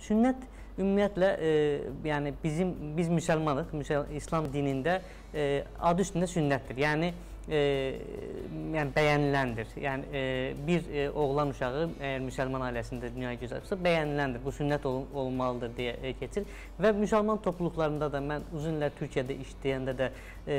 Sünnət ümumiyyətlə yəni biz müsəlmanıq, İslam dinində adı üstündə sünnətdir. Yəni bəyəniləndir. Yəni bir oğlan uşağı əgər müsəlman ailəsində dünyaya göz açsa bəyəniləndir. Bu sünnət olmalıdır deyə keçir və müsəlman topluluqlarında da mən uzun illər Türkiyədə işləyəndə də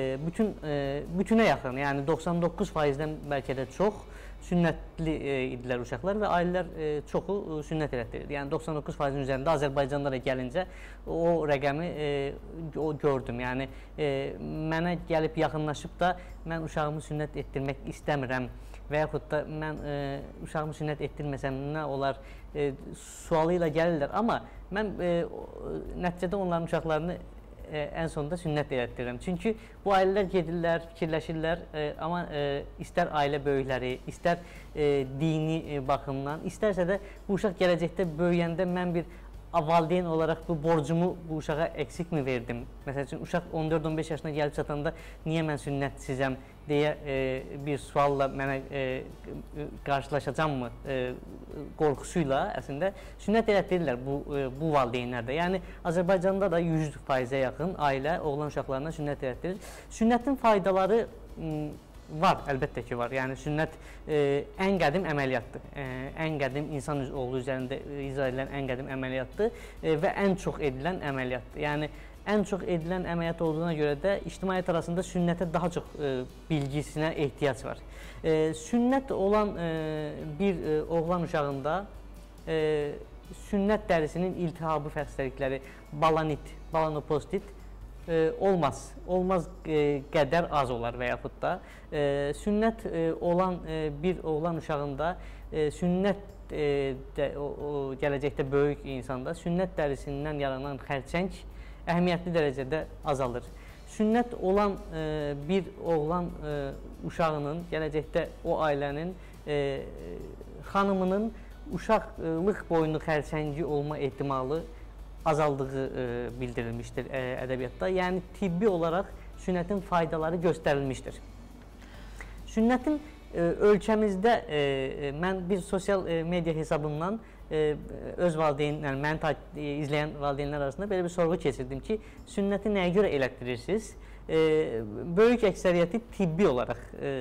bütünə yaxın, yəni 99%-dən bəlkə də çox sünnətli idilər uşaqlar və ailələr çoxu sünnət elətdirir. Yəni 99%-in üzərində Azərbaycanda da gəlincə o rəqəmi gördüm. Yəni mənə gəlib yaxınlaşıb da mən uşağımı sünnət etdirmək istəmirəm və yaxud da mən uşağımı sünnət etdirməsəm nə olar sualı ilə gəlirlər. Amma mən nəticədə onların uşaqlarını ən sonunda sünnət elətdirirəm. Çünki bu ailələr gedirlər, fikirləşirlər, amma istər ailə böyükləri, istər dini baxımdan, istərsə də bu uşaq gələcəkdə böyüyəndə mən bir valideyn olaraq bu borcumu bu uşağa eksikmi verdim? Məsəl üçün, uşaq 14-15 yaşına gəlib çatanda niyə mən sünnətsizəm deyə bir sualla mənə qarşılaşacaqmı qorxusuyla əslində sünnət elətdirirlər bu valideynlər də. Yəni, Azərbaycanda da 100%-ə yaxın ailə oğlan uşaqlarına sünnət elətdirir. Sünnətin faydaları var, əlbəttə ki var. Yəni, sünnət ən qədim əməliyyatdır. Ən qədim insan oğlu üzərində icra edilən ən qədim əməliyyatdır və ən çox edilən əməliyyatdır. Yəni, ən çox edilən əməliyyat olduğuna görə də ictimaiyyət arasında sünnətə daha çox bilgisinə ehtiyac var. Sünnət olan bir oğlan uşağında sünnət dərisinin iltihabı xəstəlikləri, balanit, balanopostit olmaz qədər az olar və yaxud da sünnət olan bir oğlan uşağında sünnət gələcəkdə böyük insanda sünnət dərisindən yaranan xərçəng əhəmiyyətli dərəcədə azalır. Sünnət olan bir oğlan uşağının gələcəkdə o ailənin xanımının uşaqlıq boyunlu xərçəngi olma ehtimalı azaldığı bildirilmişdir ədəbiyyatda. Yəni, tibbi olaraq sünnətin faydaları göstərilmişdir. Sünnətin ölkəmizdə mən bir sosial media hesabımdan öz valideynlər, məni izləyən valideynlər arasında belə bir sorğu keçirdim ki, sünnəti nəyə görə elətdirirsiniz? Böyük əksəriyyəti tibbi olaraq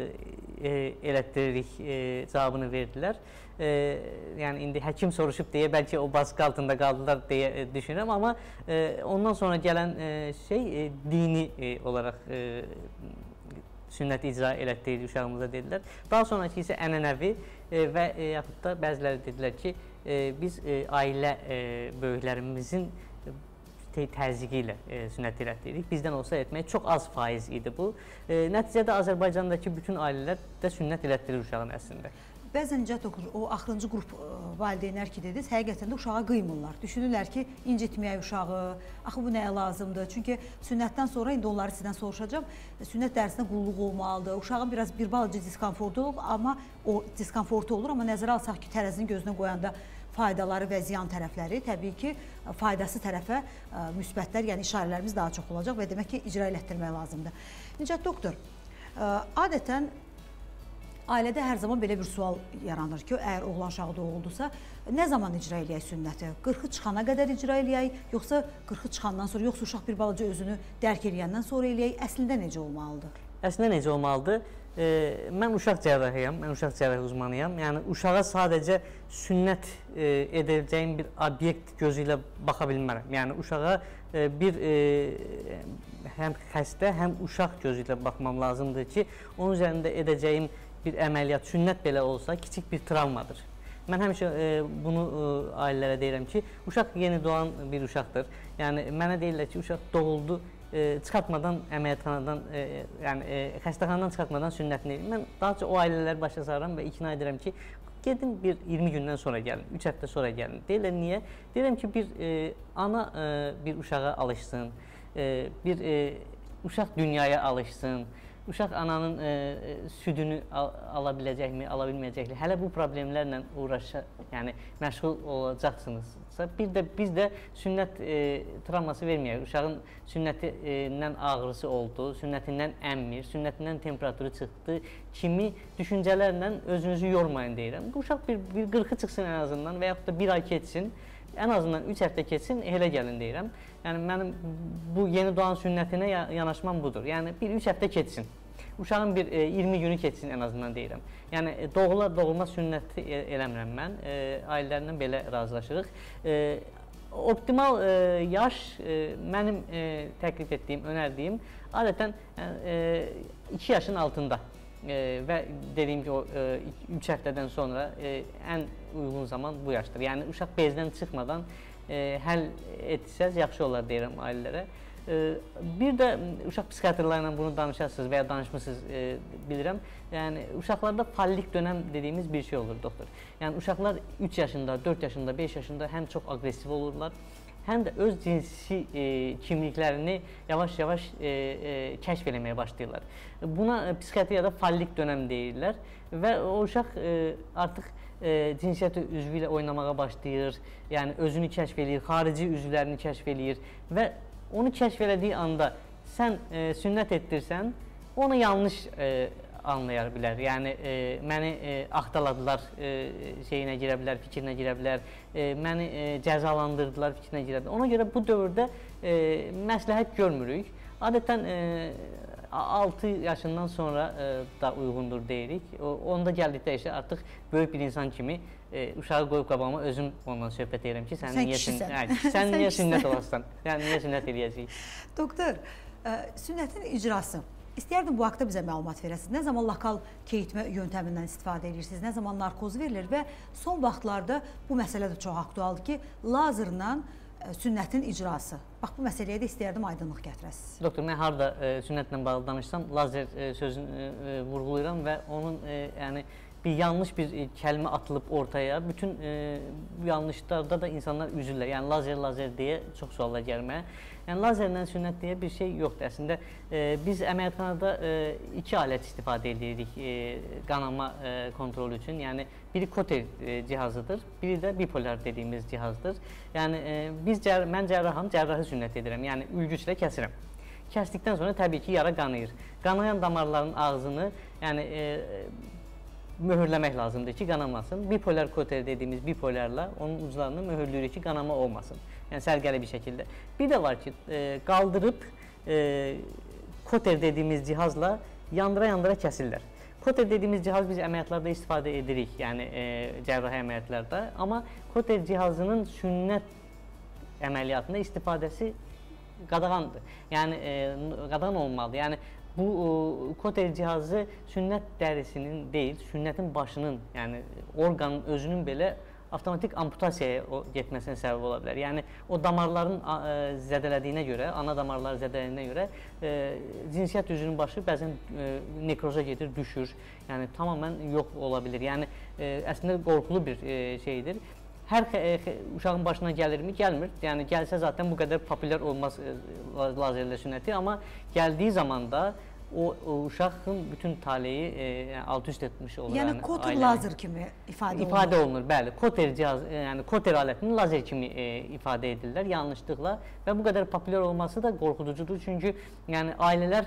elətdiririk cavabını verdilər. Yəni, indi həkim soruşub deyə bəlkə o baskı altında qaldılar deyə düşünürəm, amma ondan sonra gələn şey dini olaraq sünnəti icra elətdiririk uşağımıza dedilər. Daha sonraki isə ənənəvi və yaxud da bəziləri dedilər ki, biz ailə böyüklərimizin təzyiqi ilə sünnət elətdiririk. Bizdən olsa etmək çox az faiz idi bu. Nəticədə Azərbaycandakı bütün ailələr də sünnət elətdirir uşağın əslində. Bəzən Nicat oxur, o axırıncı qrup valideynlər ki dediniz, həqiqətən də uşağa qıymırlar. Düşünürlər ki, incitməyək uşağı, axı bu nəyə lazımdır? Çünki sünnətdən sonra, indi onları sizdən soruşacağım, sünnət dərisində qulluq olmalıdır. Uşağın biraz bir balaca diskomfortu olur, amma o diskomfortu olur, amma nəzərə alsaq ki, tərəzinin gözünə qoyanda faydaları və ziyan tərəfləri, təbii ki, faydası tərəfə müsbətlər, yəni işarələrimiz daha çox olacaq və demək ki, icra elətdirmək lazımdır. Nicat doktor, adətən ailədə hər zaman belə bir sual yaranır ki, əgər oğlan uşağı doğuldusa, nə zaman icra eləyək sünnəti? 40-ı çıxana qədər icra eləyək, yoxsa 40-ı çıxandan sonra, yoxsa uşaq bir balaca özünü dərk eləyəndən sonra eləyək? Əslində necə olmalıdır? Əslində necə olmalıdır? Mən uşaq cərrahıyam, mən uşaq cərrahi uzmanıyam. Yəni, uşağa sadəcə sünnət edəcəyim bir obyekt gözü ilə baxa bilmərəm. Yəni, uşağa bir həm xəstə, həm uşaq gözü ilə baxmam lazımdır ki, onun üzərində edəcəyim bir əməliyyat, sünnət belə olsa, kiçik bir travmadır. Mən həmişə bunu ailələrə deyirəm ki, uşaq yeni doğan bir uşaqdır. Yəni, mənə deyirlər ki, uşaq doğuldu, çıxartmadan əməliyyatxanadan, yəni xəstəxanadan çıxartmadan sünnətini edir. Mən daha çox o ailələri başa sarıram və ikna edirəm ki, gedin bir 20 gündən sonra gəlin, 3 həftə sonra gəlin. Deyirlər, niyə? Deyirəm ki, bir ana bir uşağa alışsın, bir uşaq dünyaya alışsın, uşaq ananın südünü ala biləcəkmi, ala bilməyəcəkmi? Hələ bu problemlərlə yəni məşğul olacaqsınızsa, bir də biz də sünnət travması verməyək. Uşağın sünnətindən ağrısı oldu, sünnətindən əmmir, sünnətindən temperaturu çıxdı kimi düşüncələrlə özünüzü yormayın deyirəm. Bu uşaq bir 40-ı çıxsın ən azından və yaxud da bir ay keçsin. ən azından 3 həftə keçsin, elə gəlin deyirəm. Yəni mənim bu yeni doğan sünnətinə yanaşmam budur. Yəni bir 3 həftə keçsin. Uşağın bir 20 günü keçsin ən azından deyirəm. Yəni doğulma sünnəti eləmirəm mən. Ailələrlə belə razılaşırıq. Optimal yaş mənim təklif etdiyim, önərdiyim adətən 2 yaşın altında və dediyim ki, o 3 həftədən sonra ən uyğun zaman bu yaşdır. Yəni uşaq bezdən çıxmadan həll etsəz yaxşı olar deyirəm ailələrə. Bir də uşaq psixiatrlarla bunu danışarsınız və ya danışmısınız bilirəm. Yəni uşaqlarda fallik dönəm dediyimiz bir şey olur doktor. Yəni uşaqlar 3 yaşında, 4 yaşında, 5 yaşında həm çox aqressiv olurlar, həm də öz cinsi kimliklərini yavaş-yavaş kəşf eləməyə başlayırlar. Buna psixiatriyada fallik dönəm deyirlər və o uşaq artıq cinsiyyət üzvü ilə oynamağa başlayır, yəni özünü kəşf eləyir, xarici üzvlərini kəşf eləyir və onu kəşf elədiyi anda sən sünnət etdirsən, onu yanlış anlaya bilər. Yəni məni axtaladılar şeyinə girə bilər, fikrinə girə bilər, məni cəzalandırdılar fikrinə girə bilər. Ona görə bu dövrdə məsləhət görmürük. Adətən 6 yaşından sonra da uyğundur deyirik. Onda gəldikdə isə artıq böyük bir insan kimi uşağı qoyub qabağıma özüm ondan söhbət edirəm ki, sən niyə sünnət olasan? Yəni niyə sünnət eləyəcəyik? Doktor, sünnətin icrası. İstəyərdim bu haqda bizə məlumat verəsiniz. Nə zaman lokal keyitmə yöntəmindən istifadə edirsiniz, nə zaman narkoz verilir və son vaxtlarda bu məsələ də çox aktualdır ki, lazerlə sünnətin icrası. Bax, bu məsələyə də istəyərdim aydınlıq gətirəsiniz. Doktor, mən harada sünnətlə bağlı danışsam, lazer sözünü vurğulayıram və onun bir yanlış bir kəlmə atılıb ortaya. Bütün yanlışlarda da insanlar üzürlər. Yəni lazer deyə çox suallar gəlməyə. Yəni lazerlə sünnət deyə bir şey yoxdur. Əslində biz əməliyyatxanada 2 alət istifadə edirik qanama kontrolü üçün. Yəni biri Koter cihazıdır, biri də bipolar dediyimiz cihazdır. Yəni mən cərraham, cərrahi sünnət edirəm. Yəni ülgüclə kəsirəm. Kəsdikdən sonra təbii ki, yara qanayır. Qanayan damarların ağzını möhürləmək lazımdır ki, qanamasın. Bipolar Koter dediyimiz bipolarla onun uclarını möhürlüyürük ki, qanama olmasın. Yəni sərgəli bir şəkildə. Bir də var ki, qaldırıb Koter dediyimiz cihazla yandıra kəsirlər. Koter dediyimiz cihaz biz əməliyyatlarda istifadə edirik, yəni cərrahi əməliyyatlarda. Amma Koter cihazının sünnət əməliyyatında istifadəsi qadağandır. Yəni qadağan olmalıdır. Yəni bu Koter cihazı sünnət dərisinin deyil, sünnətin başının, yəni orqanın özünün belə avtomatik amputasiyaya getməsinə səbəb ola bilər. Yəni o damarların zədələdiyinə görə, ana damarları zədələdiyinə görə cinsiyyət üzvünün başı bəzən nekroza gedir, düşür. Yəni tamamilə yox ola bilir. Yəni əslində qorxulu bir şeydir. Hər uşağın başına gəlirmi? Gəlmir. Yəni gəlsə zaten bu qədər populyar olmaz lazerlə sünnəti, amma gəldiyi zaman da o uşağın bütün taleyi alt-üst etmiş olur. Yəni Koter lazer kimi ifadə olunur. Bəli, Koter cihaz, yəni Koter alətini lazer kimi ifadə edirlər yanlışlıqla və bu qədər populyar olması da qorxuducudur. Çünki yəni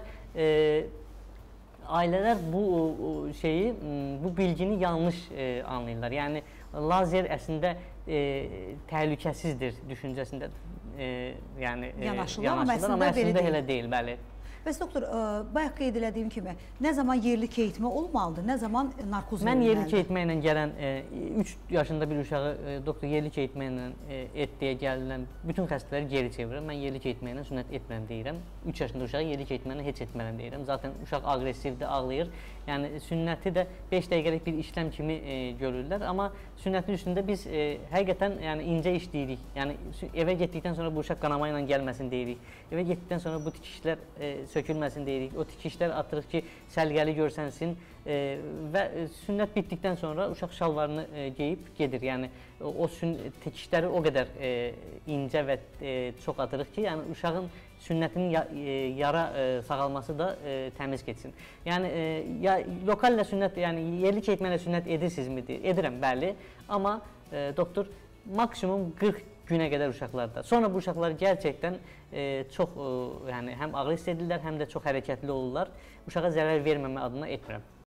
ailələr bu şeyi, bu bilgini yanlış anlayırlar. Yəni lazer əslində təhlükəsizdir düşüncəsində yanaşırlar, amma əslində elə deyil, bəli. Bəs doktor, bayaq qeyd elədiyim kimi, nə zaman yerli keyitmə olmalıdır, nə zaman narkoz verilməlidir? Mən yerli keyitmə ilə gələn 3 yaşında bir uşağı doktor yerli keyitmə ilə et deyə gələn bütün xəstələri geri çevirirəm. Mən yerli keyitmə ilə sünnət etməliyəm deyirəm. 3 yaşında uşağı yerli keyitmə ilə heç etməliyəm deyirəm. Zaten uşaq aqressivdir, ağlayır. Yəni sünnəti də 5 dəqiqəlik bir işləm kimi görürlər. Amma sünnətin üstündə biz həqiqətən incə işləyirik. Yəni evə getdikdən sonra bu uşaq qanama ilə gəlməsin deyirik. Evə getdikdən sonra bu tikişlər sökülməsin deyirik. O tikişlər atırıq ki, səlgəli görsənsin və sünnət bitdikdən sonra uşaq şalvarını geyib gedir. Yəni o tikişləri o qədər incə və çox atırıq ki, yəni uşağın sünnətinin yara sağalması da təmiz keçsin. Yəni lokallə sünnət, yəni yerli keyitmə ilə sünnət edirsinizmi? Edirəm, bəli. Amma doktor maksimum 40 günə qədər uşaqlarda. Sonra bu uşaqlar gerçəkdən çox həm aqressiv edirlər, həm də çox hərəkətli olurlar. Uşağa zərər verməmə adına etmirəm.